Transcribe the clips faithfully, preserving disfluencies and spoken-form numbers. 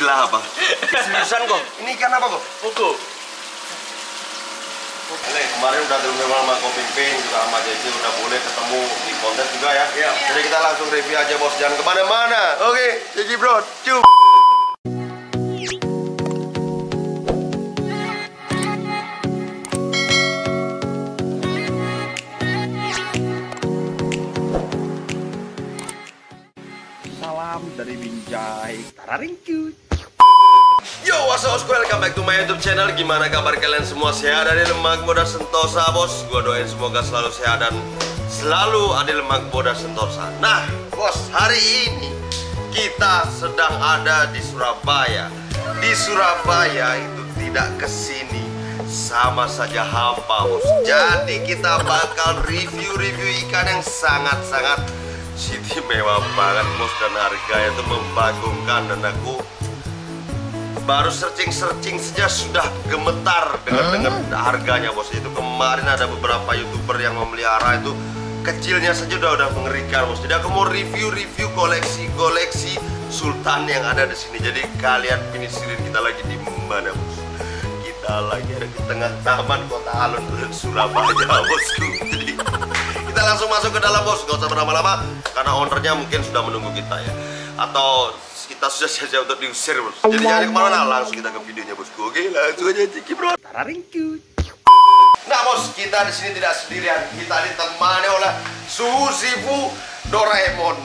Gila apa? Seriusan kok? Ini ikan apa kok? Fugu. Ini kemarin udah terima sama Ko Pimpin juga sama Jesse udah boleh ketemu di kontes juga ya. Iya. Jadi kita langsung review aja bos, jangan kemana-mana. Oke, Jesse bro, cium. Salam dari Binjai. Tararingkut. Yo, what's up, welcome back to my YouTube channel. Gimana kabar kalian semua? Sehat ada di Lemak Boda Sentosa, bos. Gua doain semoga selalu sehat dan selalu ada di Lemak Boda Sentosa. Nah, bos, hari ini kita sedang ada di Surabaya. Di Surabaya itu tidak kesini sama saja hampa, bos. Jadi kita bakal review-review ikan yang sangat-sangat City mewah banget, bos, dan harganya itu membagongkan. Dan aku baru searching-searching saja sudah gemetar dengan dengan harganya, bos. Itu kemarin ada beberapa youtuber yang memelihara itu kecilnya saja udah udah mengerikan, bos. Jadi aku mau review-review koleksi-koleksi sultan yang ada di sini. Jadi kalian pinisirin kita lagi di mana, bos? Kita lagi ada di tengah taman kota alun-alun Surabaya, bosku. Jadi kita langsung masuk ke dalam, bos. Gak usah berlama-lama karena ownernya mungkin sudah menunggu kita ya, atau kita sudah siap-siap untuk diusir, bos. Jadi jangan kemana-mana, langsung kita ke videonya, bosku. Oke, langsung aja ciki bro. Tararingkut. Nah, bos, kita di sini tidak sendirian. Kita ditemani oleh Susifu Doraemon.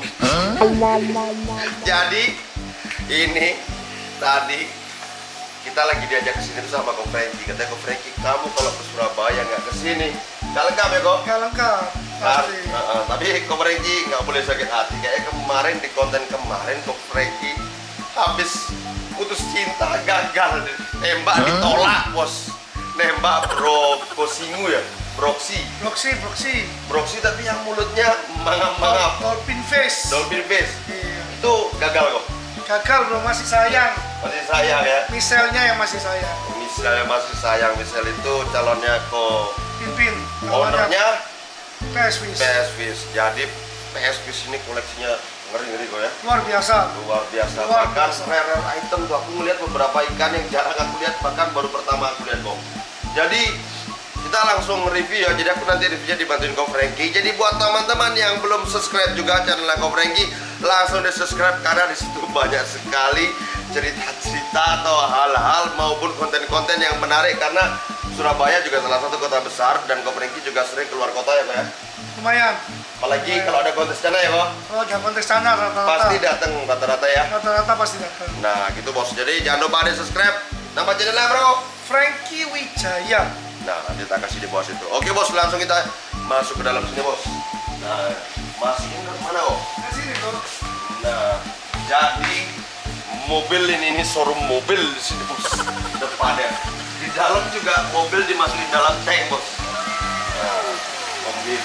Jadi ini tadi kita lagi diajak ke sini sama Ko Franky. Katanya, Ko Franky, kamu kalau ke Surabaya nggak ke sini, nggak lengkap ya, kok? Nggak lengkap. Nah, uh, uh, tapi Ko Franky nggak boleh sakit hati. Kayaknya kemarin di konten kemarin Ko Franky habis putus cinta, gagal, nembak ditolak, bos. Nembak bro Kosingu ya, Broxy. Broxy, Broxy. Broxy tapi yang mulutnya mangap-mangap. Dolphin face. Dolphin face. Iya. Itu gagal kok. Gagal bro, masih sayang. Masih sayang ya. Miselnya yang masih sayang. Misalnya masih sayang, misal itu calonnya Ko Pimpin. ownernya P S Fish. P S Fish. Jadi P S Fish ini koleksinya ngeri-ngeri kok ya. Luar biasa. Luar biasa. Luar Bahkan biasa. rare item tuh aku melihat beberapa ikan yang jarang aku lihat, bahkan baru pertama aku lihat, kok. Jadi kita langsung review ya. Jadi aku nanti reviewnya dibantuin Ko Franky. Jadi buat teman-teman yang belum subscribe juga channel Ko Franky, langsung di subscribe karena di situ banyak sekali cerita-cerita atau hal-hal maupun konten-konten yang menarik. Karena Surabaya juga salah satu kota besar dan Ko Franky juga sering keluar kota ya, Pak ya. Lumayan. Apalagi Lumayan. kalau ada kontes sana ya, Pak. Kalau ada kontes sana rata-rata. Pasti datang rata-rata ya. Rata-rata pasti datang. Nah, gitu, bos. Jadi jangan lupa di subscribe. Nama channelnya, bro? Franky Wijaya. Nah, nanti kita kasih di bawah situ. Oke, bos, langsung kita masuk ke dalam sini, bos. Nah, masukin ke mana, kok? Ke sini bro. Nah, jadi mobil ini ini showroom mobil di sini, bos. Depannya. Di dalam juga mobil dimasukin dalam tank, bos. Nah, mobil.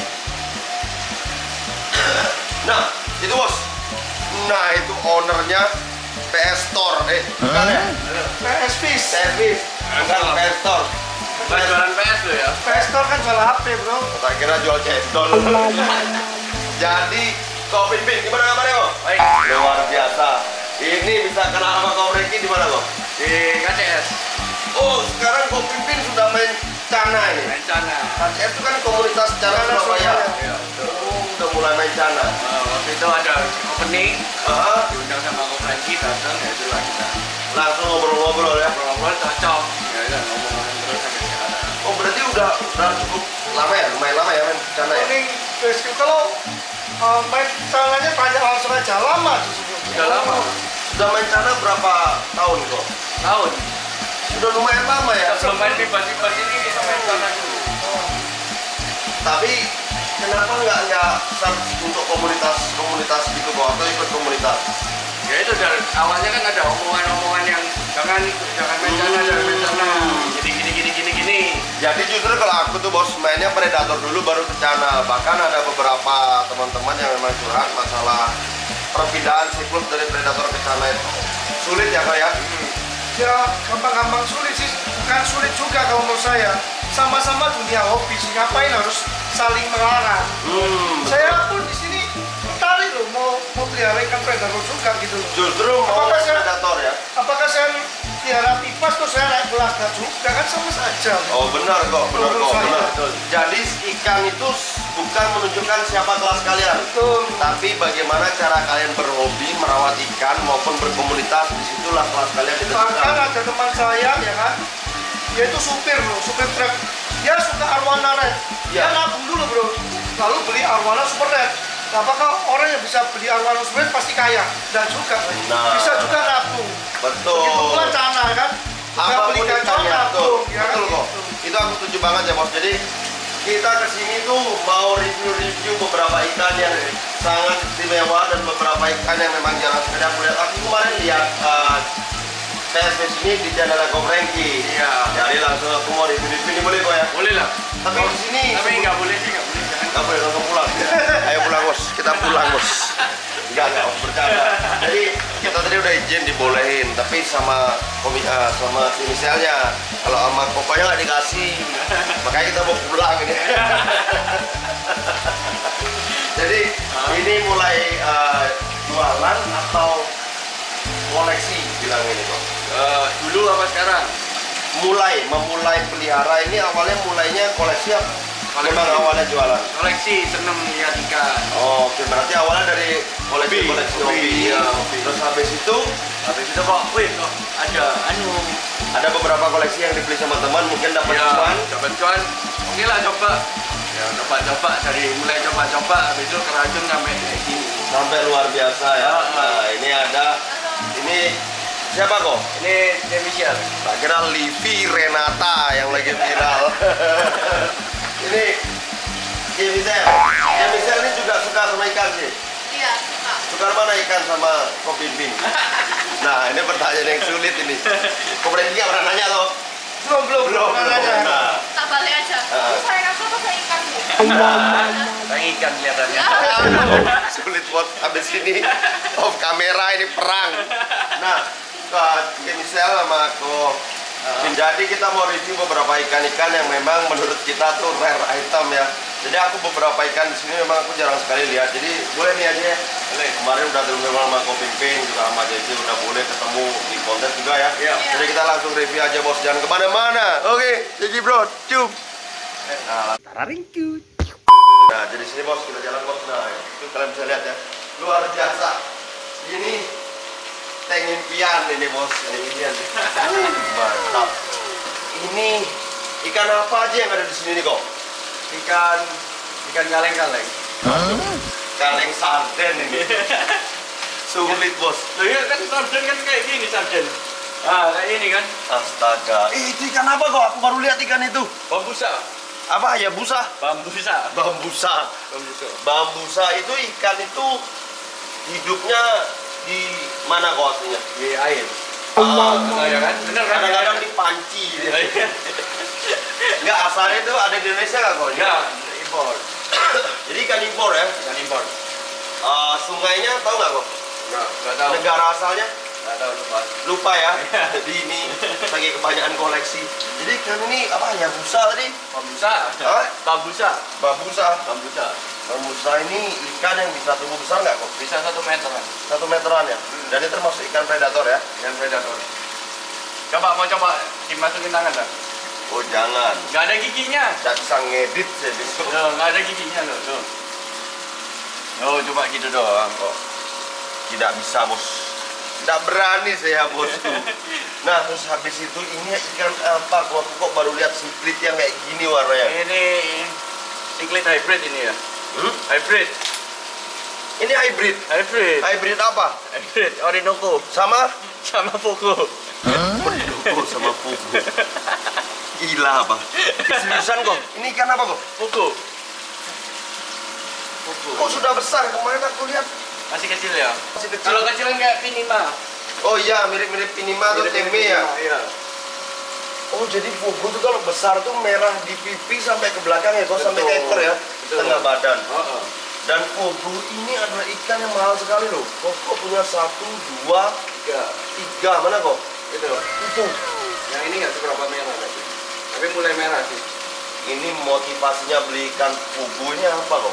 Nah, itu, bos. Nah, itu ownernya P S Store. Eh, bukan ya? P S Fish. Service. Bukan P S Store. Bukan jualan P S lo ya? P S Store kan jual H P bro. Tak kira jual cendol. Jadi, Ko Pimpin, gimana kabarnya, kok? Baik. Luar biasa. Ini bisa kenal sama Ko Franky di mana, kok? Di K C S. Oh, sekarang Ko Pimpin sudah main Cana ini. Rencana. K C S itu kan komunitas Cana Cana Surabaya. Surabaya. Iya, betul. Oh, udah mulai main Cana. Nah, waktu itu ada opening, Ah, diundang sama Ko Franky, datang, ya itulah kita. langsung ngobrol-ngobrol ya. Ngobrol-ngobrol cocok. Ya udah ngomong-ngomong terus sampai sekarang. Oh, berarti udah udah cukup lama ya, lumayan lama ya main Cana ya. Opening basket kalau uh, main tangannya banyak langsung aja lama justru. Udah lama. Sudah main Cana berapa tahun, kok? Tahun. Sudah lumayan lama ya. Sebelum main tiba-tiba ini kita main sana dulu. Tapi kenapa nggak nggak search untuk komunitas komunitas gitu, kok, atau ikut komunitas? Ya itu dari awalnya kan ada omongan-omongan yang jangan jangan main sana, jangan main sana. Jadi gini gini gini gini. Jadi justru kalau aku tuh, bos, mainnya Predator dulu baru ke Cana. Bahkan ada beberapa teman-teman yang memang curhat masalah perpindahan siklus dari Predator ke Cana itu sulit ya, Kak ya? Ya gampang-gampang sulit sih, bukan sulit juga kalau menurut saya. Sama-sama dunia hobi sih, ngapain harus saling melarang. Hmm, Saya pun di sini tertarik loh mau mau pelihara ikan predator juga gitu loh. justru mau Apa-apa main saya- Predator ya? gelagat juga kan sama saja. Oh benar kok, benar Menurut kok, saya. benar. Betul. Jadi ikan itu bukan menunjukkan siapa kelas kalian, Betul. tapi bagaimana cara kalian berhobi merawat ikan maupun berkomunitas. Disitulah kelas kalian Bahkan ditentukan. ada teman saya ya kan, dia itu supir loh, supir truk. Dia suka arwana red. Dia Ya. nabung dulu bro, lalu beli arwana super red. Nah, apakah orang yang bisa beli arwana super red pasti kaya? Dan juga Nah. bisa juga nabung. Betul. Begitu pula Cana kan, juga beli Apapun gacor ikannya, betul, nabung. Ya kan? betul kok. Gitu. Itu aku setuju banget ya bos. Jadi kita kesini tuh mau review-review beberapa ikan yang sangat istimewa dan beberapa ikan yang memang jarang sekali aku lihat. Aku kemarin lihat uh, P S V sini di channel Kom Rengki. Iya. Jadi langsung aku mau review-review ini boleh kok ya? Boleh lah. Tapi di sini Tapi nggak boleh sih, nggak boleh. Jangan. nggak boleh langsung pulang. Ayo pulang bos, kita pulang bos. Enggak, enggak, bos, bercanda. Jadi kita tadi udah izin dibolehin, tapi sama komi, uh, sama inisialnya. Kalau sama pokoknya nggak dikasih, makanya kita mau pulang ini. Jadi ini mulai uh, jualan atau koleksi bilang ini kok. Eh, dulu apa sekarang? Mulai memulai pelihara ini awalnya mulainya koleksi apa? Koleksi. Memang awalnya jualan. Koleksi, seneng lihat ikan. Oh, oke, berarti awalnya dari koleksi Hobi. koleksi Hobi, hobi. iya, hobi. Terus habis itu Habis itu kok, wih kok ada anu. ada beberapa koleksi yang dibeli sama teman, mungkin dapat Ya, cuan. dapat cuan. Oke lah coba. Ya coba-coba dari mulai coba-coba, habis itu kerajun sampai kayak gini. Sampai luar biasa ya. Ah, ah. Nah, ini ada ini siapa kok? Ini Demichel. Tak kira Livi Renata yang lagi viral. Ini Jemisel. Jemisel ini juga suka sama ikan sih. Iya, suka. Suka mana ikan sama Kopimpin? Nah, ini pertanyaan yang sulit ini. Kemudian nggak pernah nanya loh. Belum, belum, Belum, belum. belum. ada. Nah, Tak balik aja. Ah. Saya apa apa saya ikan bu. Bang ikan kelihatannya. sulit buat habis ini off kamera ini perang. Nah, ke Michelle sama aku. Jadi kita mau review beberapa ikan-ikan yang memang menurut kita tuh rare item ya. Jadi aku beberapa ikan di sini memang aku jarang sekali lihat. Jadi boleh nih aja ya. Boleh. Kemarin udah terus sama Kopimpin juga sama J J udah boleh ketemu di konten juga ya. Iya. Jadi kita langsung review aja bos, jangan kemana-mana. Oke, J J bro, cup. Nah, Taringku. Nah, jadi sini bos, kita jalan bos. Nah, itu kalian bisa lihat ya. Luar biasa. Ini tank impian ini bos. Tank impian. Mantap. Ini ikan apa aja yang ada di sini nih kok? Ikan ikan kaleng-kaleng. Kaleng sarden ini. Sulit bos. Loh iya kan sarden kan kayak gini sarden. Ah, kayak ini kan. Astaga. Eh, itu ikan apa kok? Aku baru lihat ikan itu. Bambusa. Apa ya busa? Bambusa. Bambusa. Bambusa. Bambusa itu ikan itu hidupnya di mana kok aslinya? Di air. Ah, Oh, ya kan? Bener kan? kadang-kadang di panci gitu. Enggak, asalnya itu ada di Indonesia nggak kok? Ya, impor. Jadi ikan impor ya. Ikan impor. Eh, sungainya tahu nggak kok? Enggak, enggak tahu. Negara asalnya Enggak tahu lupa. lupa ya. Jadi ini lagi kebanyakan koleksi. Jadi ikan ini apa ya busa tadi? Bambusa. Hah? Bambusa. Bambusa. Bambusa. Bambusa ini ikan yang bisa tumbuh besar nggak kok? Bisa satu meteran. Satu meteran ya. Dan ini termasuk ikan predator ya. Ikan predator. Coba mau coba dimasukin tangan dah. Oh jangan. Enggak ada giginya. Nggak bisa ngedit sih besok. Loh, enggak ada giginya loh, tuh. Oh, coba gitu doang kok. Tidak bisa bos. Tidak berani saya bos. Nah terus habis itu ini ikan apa kok? Aku kok baru lihat siklit yang kayak gini warnanya. Ini siklit hybrid ini ya. Hmm? Hybrid. Ini hybrid. Hybrid. Hybrid apa? Hybrid Orinoco Sama? sama Fogo. Orinoco sama Fugu. Gila apa? Seriusan kok? Ini ikan apa kok? Fogo. Fogo. Kok sudah besar? Kemarin aku lihat Masih kecil ya? masih kecil. Kalau kecil kan kayak Pinima. Oh iya, mirip-mirip Pinima atau Mirip-mirip Teme ya? Pinima, iya. Oh jadi Fugu tuh kalau besar tuh merah di pipi sampai ke belakang ya, kok sampai ke Betul. ekor ya, Betul. tengah badan. Oh, oh. Dan Fugu ini adalah ikan yang mahal sekali loh. Kok kok punya satu, dua, Tiga. tiga mana kok? Itu. Itu. Yang ini nggak seberapa merah tapi. Tapi mulai merah sih. Ini motivasinya beli ikan Fugu ini apa kok?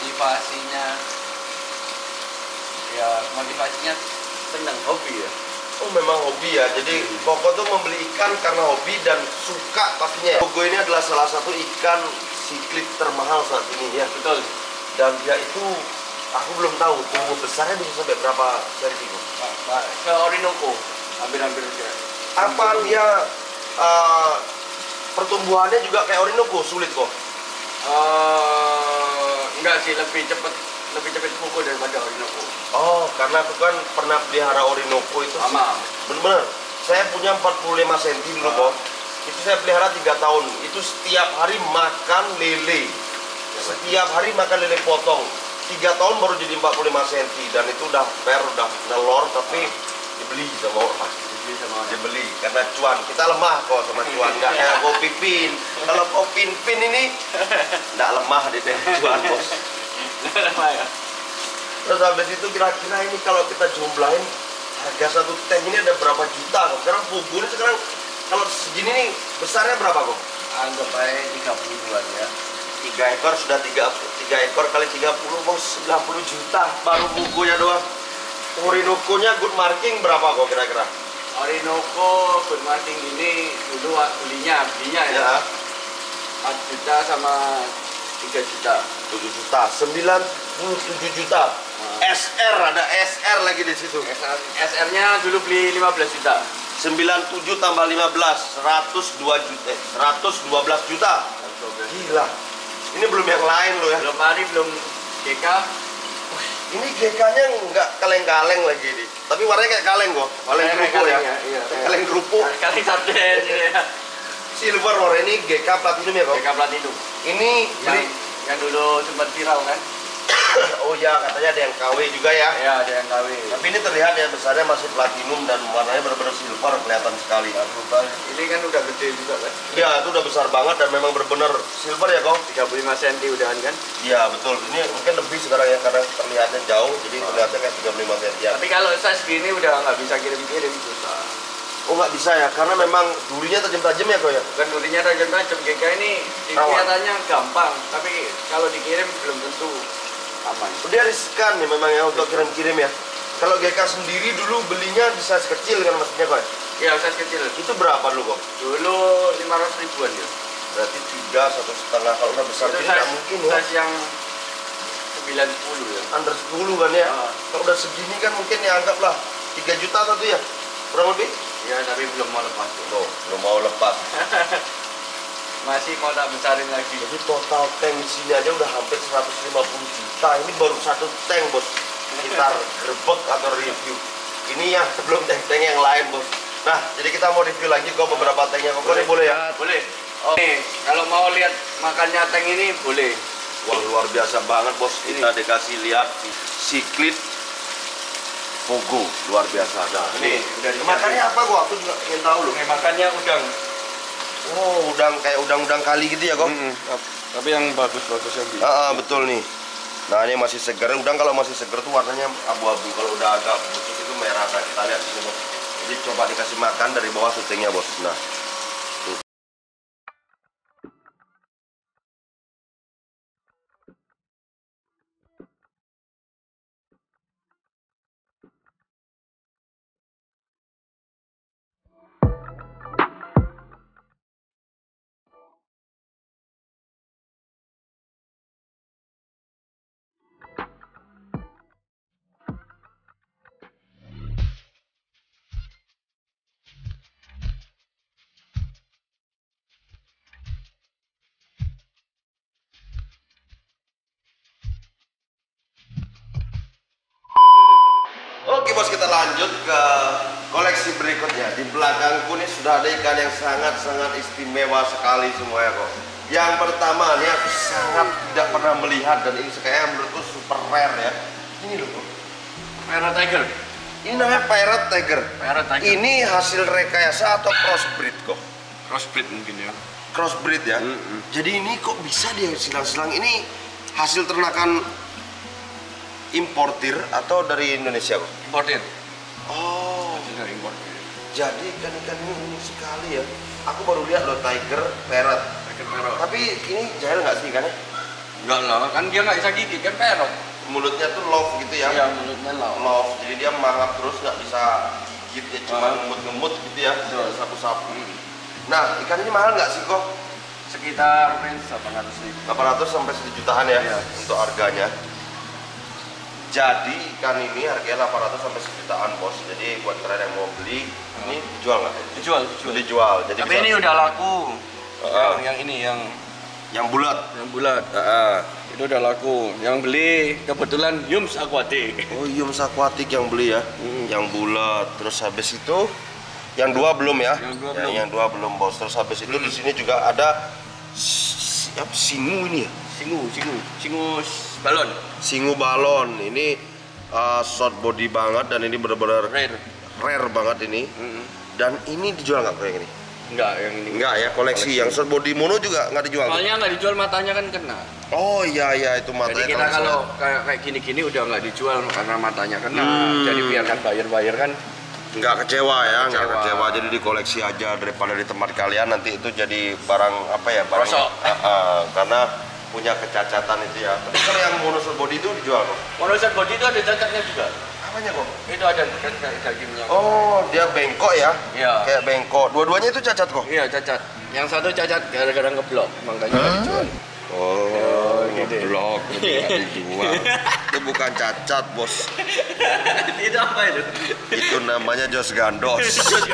Motivasinya ya motivasinya senang hobi ya. Oh memang hobi ya, jadi Koko tuh membeli ikan karena hobi dan suka pastinya ya. Kogo ini adalah salah satu ikan siklit termahal saat ini ya. Betul. Dan dia itu, aku belum tahu tumbuh besarnya bisa sampai berapa senti Kok? Ke Orinoco, hampir-hampir aja. Apa dia uh, pertumbuhannya juga kayak Orinoco, sulit Kok? Uh, enggak sih, lebih cepat lebih cepat pukul daripada Orinoco. Oh, karena aku kan pernah pelihara Orinoco itu Sama. bener-bener. Saya punya empat puluh lima senti dulu Ah. Kok. Itu saya pelihara tiga tahun. Itu setiap hari makan lele. Setiap hari makan lele potong. tiga tahun baru jadi empat puluh lima senti dan itu udah fair, udah nelor tapi dibeli sama orang. Dibeli sama orang. Dibeli karena cuan. Kita lemah kok sama cuan, nggak kayak kopi pin. Kalau kopi pin ini nggak lemah deh deh cuan bos. Lama ya. Terus habis itu kira-kira ini kalau kita jumlahin harga satu tank ini ada berapa juta kok? Sekarang fugu ini sekarang kalau segini nih besarnya berapa kok? Anggap aja tiga puluhan ya. tiga ekor sudah tiga, tiga ekor kali tiga puluh bos, sembilan puluh juta baru fugunya doang. Orinoco-nya good marking berapa kok kira-kira? Orinoco good marking ini dulu belinya belinya ya. Ya, empat juta sama tiga juta. tujuh juta, sembilan puluh tujuh juta. S R ada S R lagi di situ. S R-nya dulu beli lima belas juta. sembilan puluh tujuh tambah lima belas, seratus dua juta, eh, seratus dua belas juta. Gila. Ini belum yang lain loh ya. Belum hari belum G K. Ini G K-nya nggak kaleng-kaleng lagi nih. Tapi warnanya kayak kaleng kok. Kaleng Kayak kerupuk ya. kaleng ya, iya. Kaleng kerupuk. Kaleng sarden ya. Silver warna ini G K Platinum ya kok. G K Platinum. Ini Yang, beli. yang dulu sempat viral kan? Oh ya, katanya ada yang K W juga ya. Ya, ada yang K W. Tapi ini terlihat ya besarnya masih platinum dan warnanya benar-benar silver, kelihatan sekali. Ini kan udah gede juga kan? Ya, itu udah besar banget dan memang benar-benar silver ya kok. tiga puluh lima senti udahan kan? Iya betul. Ini mungkin lebih sekarang ya karena terlihatnya jauh, jadi terlihatnya kayak tiga puluh lima senti. Tapi kalau size gini udah nggak bisa kirim-kirim susah. Oh nggak bisa ya, karena memang durinya tajam-tajam ya kok ya. Bukan durinya tajam-tajam, G K ini kelihatannya gampang, tapi kalau dikirim belum tentu aman. Dia riskan nih memang ya untuk kirim-kirim ya. Kalau G K sendiri dulu belinya di size kecil kan maksudnya kok ya? Iya, size kecil. Itu berapa dulu kok? Dulu lima ratus ribuan ya. Berarti tiga, satu setengah. Kalau udah besar Itu gini size, nggak mungkin ya. size yang sembilan puluh ya. Under sepuluh kan ya. Ah. Kalau udah segini kan mungkin ya anggaplah tiga juta satu ya. Kurang lebih? Ya, tapi belum mau lepas tuh. Tuh, belum mau lepas. Masih mau tak besarin lagi. Jadi total tank di sini aja udah hampir seratus lima puluh juta. Ini baru satu tank bos. Kita gerbek atau review. Ini yang belum tank-tank yang lain bos. Nah, jadi kita mau review lagi kok beberapa tanknya. Kok boleh, boleh ya? Boleh. Oke, kalau mau lihat makannya tank ini boleh. Wah luar biasa banget bos. Kita dikasih lihat siklit Fugu luar biasa. Nah, Ini, ini udah disiapin. makannya apa gua? Aku juga ingin tahu loh. Oke, makannya udang. Oh, udang kayak udang-udang kali gitu ya kok? Tapi yang bagus-bagus yang Ah, ah, betul nih. Nah ini masih segar. Udang kalau masih segar tuh warnanya abu-abu. Kalau udah agak busuk itu merah. Nah, kita lihat sini bos. Jadi coba dikasih makan dari bawah syutingnya bos. Nah. Tuh. Oke bos, kita lanjut ke koleksi berikutnya. Di belakangku nih sudah ada ikan yang sangat-sangat istimewa sekali semuanya kok. Yang pertama nih aku sangat tidak pernah melihat dan ini kayaknya menurutku super rare ya. Ini loh kok. Pirate Tiger. Ini namanya Pirate Tiger. Pirate Tiger. Ini hasil rekayasa atau crossbreed kok? Crossbreed mungkin ya. Crossbreed ya. Mm-mm. Jadi ini kok bisa dia silang-silang ini hasil ternakan importir atau dari Indonesia kok? Importir. Oh, Tidak importir. jadi ikan-ikan ini unik sekali ya. Aku baru lihat loh Tiger Parrot. Tiger Parrot. Tapi ini jahil nggak sih ikannya? Enggak lah, kan dia nggak bisa gigit kan parrot. Mulutnya tuh love gitu ya? Iya, mulutnya lah. Love. Jadi dia mangap terus nggak bisa dikit ya, cuma Ah. ngemut-ngemut gitu ya, Betul. sapu-sapu. Nah, ikan ini mahal nggak sih kok? Sekitar range delapan ratus ribu. delapan ratus sampai satu jutaan ya, Iya. untuk harganya. Jadi ikan ini harganya delapan ratus sampai satu jutaan bos. Jadi buat kalian yang mau beli, ini dijual nggak? Dijual, Dijual. dijual. Jadi Tapi bisa- ini udah laku. Ah. Yang, yang ini yang yang bulat. yang bulat. Heeh. Itu udah laku. Yang beli kebetulan Yums Aquatic. Oh, Yums Aquatic yang beli ya, Hmm. yang bulat. Terus habis itu yang dua belum ya? Yang dua Ya, belum. Yang dua belum bos. Terus habis itu di sini juga ada si- apa, singu ini ya? Singu, singu, singu s- balon. Singu balon. Ini uh, short body banget dan ini benar-benar Rare. rare banget ini. Mm-mm. Dan ini dijual nggak kayak gini? Enggak, yang ini. Enggak ya, koleksi. Koleksi. Yang short body mono juga nggak dijual. Soalnya nggak dijual, matanya kan kena. Oh iya iya itu matanya. Jadi kita kalau kalau saya- kayak kayak gini-gini udah nggak dijual karena matanya kena. Hmm. Jadi biarkan buyer-buyer kan. nggak kecewa ya, nggak Kecewa. kecewa. Jadi dikoleksi aja daripada di tempat kalian nanti itu jadi barang apa ya? Barang Rosok. Ah, ah, karena punya kecacatan itu ya. Tapi kalau yang mono short body itu dijual kok. Monoset body itu ada cacatnya juga. Apanya kok? Itu ada kan kayak dagingnya. Oh, dia bengkok ya? Iya. Kayak bengkok. Dua-duanya itu cacat kok? Iya, cacat. Yang satu cacat gara-gara ngeblok, makanya nggak dijual. Oh, gitu. blok jadi nggak dijual. Itu bukan cacat bos. Itu apa itu? Itu namanya Jos Gandos.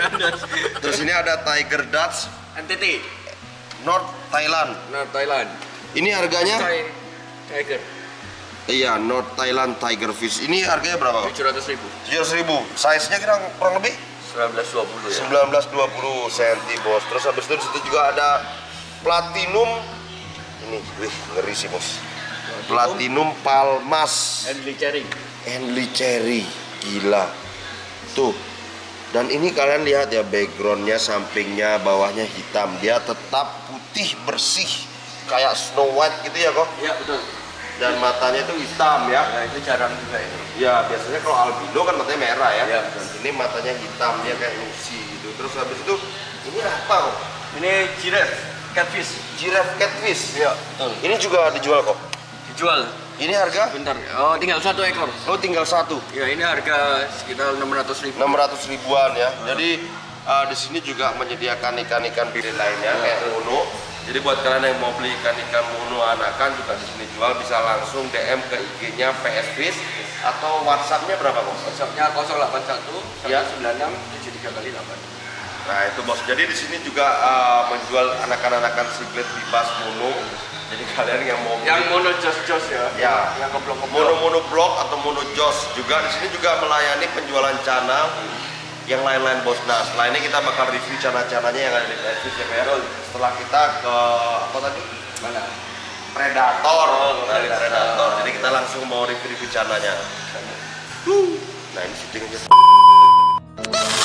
Terus ini ada Tiger Dutch N T T, North Thailand. nah Thailand. Ini harganya? Thai Tiger, Iya, North Thailand Tiger Fish. Ini harganya berapa kok? tujuh ratus ribu. tujuh ratus ribu. Size-nya kira kurang lebih sembilan belas dua puluh ya. sembilan belas dua puluh senti bos. Terus habis itu di situ juga ada Platinum. Ini, wih, ngeri sih bos. Platinum Palmas Handley Cherry. Henley Cherry, gila. Tuh. Dan ini kalian lihat ya backgroundnya, sampingnya, bawahnya hitam. Dia tetap putih bersih kayak Snow White gitu ya kok. Iya betul. Dan matanya itu hitam ya. Ya itu jarang juga itu. Ya biasanya kalau albino kan matanya merah ya. Iya, betul. Ini matanya hitam, dia kayak Lucy gitu. Terus habis itu ini apa kok? Ini giraffe, catfish. Giraffe catfish. Iya betul. Ini juga dijual kok. Dijual. Ini harga? Bentar. Oh tinggal satu ekor. Oh tinggal satu. Ya ini harga sekitar enam ratus ribu. enam ratus ribuan ya. Jadi uh, di sini juga menyediakan ikan-ikan pilihan lainnya kayak mono. Jadi buat kalian yang mau beli ikan-ikan mono anakan juga di sini jual, bisa langsung D M ke I G-nya P S Fish atau WhatsApp-nya berapa kok? WhatsApp-nya nol delapan satu Ya. satu sembilan enam tujuh tiga kali delapan. Nah itu bos. Jadi di sini juga uh, menjual anakan-anakan siglet bibas mono. Jadi kalian yang mau beli Yang mono jos-jos ya. Ya. Yang keblok-keblok. mono-mono blok atau mono jos juga di sini juga melayani penjualan cana yang lain-lain bos. Nah setelah ini kita bakal review cana-cananya yang ada di P S Fish ya Pak ya. Setelah kita ke apa tadi? Mana? Predator. Oh, Nah, di Predator. Predator. Jadi kita langsung mau review-review cananya. Nah ini syuting aja.